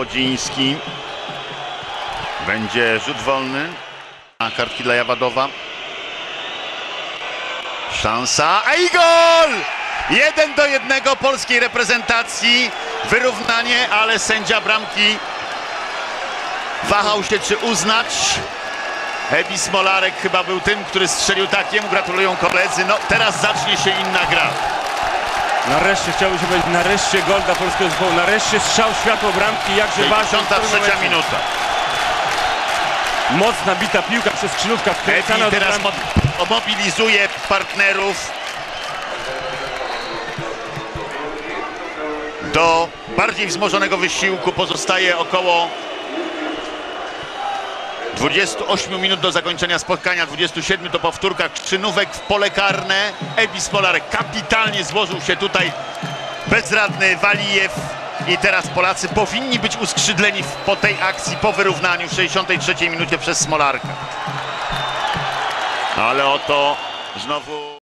Podziński. Będzie rzut wolny. A kartki dla Jawadowa. Szansa, a i gol! 1-1 polskiej reprezentacji. Wyrównanie, ale sędzia bramki wahał się, czy uznać. Ebi Smolarek chyba był tym, który strzelił takiemu. Gratulują koledzy. No teraz zacznie się inna gra. Nareszcie chciałbym się powiedzieć, nareszcie gol dla polskiego zespołu, nareszcie strzał światło bramki, jakże ważny. 53 minuta. Mocna bita piłka przez skrzydłówka wkręcana. Ebi teraz mobilizuje partnerów do bardziej wzmożonego wysiłku. Pozostaje około 28 minut do zakończenia spotkania, 27 to powtórka. Krzynówek w pole karne. Ebi Smolarek kapitalnie złożył się tutaj, bezradny Walijew. I teraz Polacy powinni być uskrzydleni po tej akcji, po wyrównaniu w 63 minucie przez Smolarka. Ale oto znowu...